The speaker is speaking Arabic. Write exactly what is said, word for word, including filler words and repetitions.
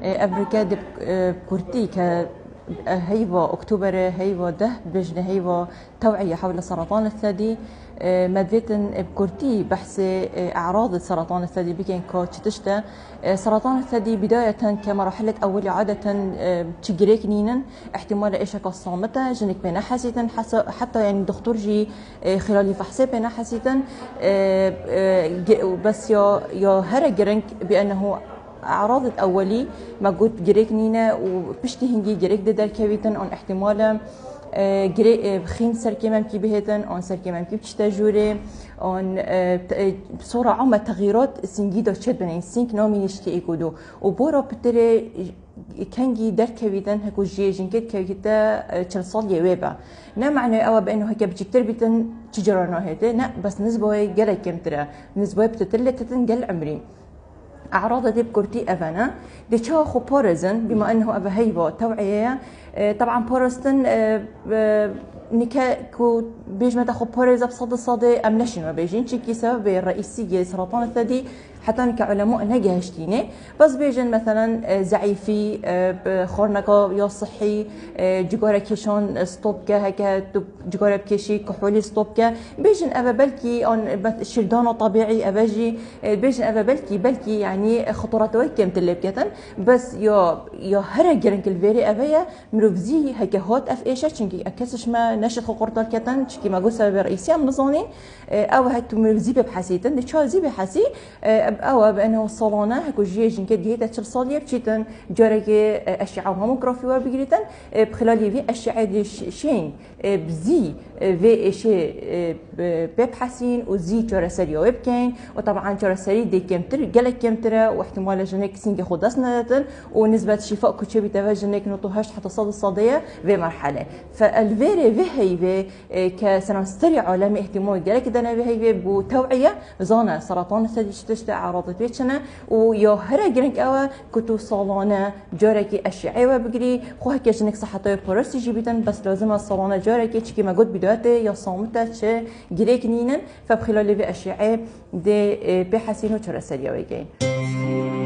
أمريكا دب كورتي ك هيفا أكتوبر هيفا ده بجن هيفا توعية حول سرطان الثدي مدفيتن بكورتي بحث أعراض سرطان الثدي بكين كو تشتا سرطان الثدي بداية كمرحلة أولية عادة تشجريك نينن احتمال إيشك الصامتة جنك بنا حسيتن حتى يعني دكتور جي خلال فحصي بنا حسيتن بس يا يا هرجرنك بأنه أعراض الأولي ما قلت جريك نينا وبشتي هنجي جريك ددر كويتن عن احتمال جري بخين سركي ممكن بهتن عن سركي ممكن بتشتجوري عن بصورة عامة تغييرات سنجيدة تشدون يعني سينك نومي نشتي إيكودو وبورا بتري كانجي در كويتن هكو جي جنكت كويتا تشلصال يويبا نا معنى أو بأنه هكا بتكتر بيتن تجرنا هيته نا بس نسبة جل كم ترى نسبة بتتلت تتنجل عمري أعراض دي بكورتي أفانا دي شو خو بورزن بما أنه أبا هيبا توعية طبعا بورستن نكا كو بيجمع تاخو بوريزا بصد الصدى أم لشين ما بيجين شكي سبب الرئيسي سرطان الثدي حتى كعلماء نجهشتينه بس بيجن مثلا زعيفي خورنكا يا صحي جوارا كيشون ستوبكا هكا جوارا بكيشي كحولي ستوبكا بيجن أبا بلكي أن شردانه طبيعي أباجي بيجن أبا بلكي بلكي يعني خطورته كم تلبكتن بس يا يا هرجرن كل فيري أبايا مروفزي هكا هوت أف إيشة شنكي أكسش ما نشط خطورته كتن شكي ما قصة برئيسية مزونين أو هكتو مروفزي بحسيتن دي شو زي بحسي أو بأنه الصالونة هكو جيجن كده هي تشل صالية بشيتن جارك أشعة هوموغرافي وبيجريتن بخلال في أشعة شين بزي في إشي ببحثين وزي جارة سريع وبكين وطبعا جارة سريع دي كمتر جلك كمترة واحتمال جنك سنج خدسنا نتن ونسبة شفاء كتشبي تواجنك نطوهاش حتى صاد الصادية في مرحلة فالفيري في هي في كسنة سريع عالمي اهتمام جلك دنا في هي في بتوعية زانا سرطان الثدي تشتى أعراض بيتشنا ويا هرجرنك أوا كتو صالونة جارك أشعة وبجري خوه كجنك صحته برستي جيبتن بس لازم الصالونة جارك كي ما قد بدايته يا صامتة ش جريك نينن فبخلال في أشعة دي بحسينه ترى سريع ويجين.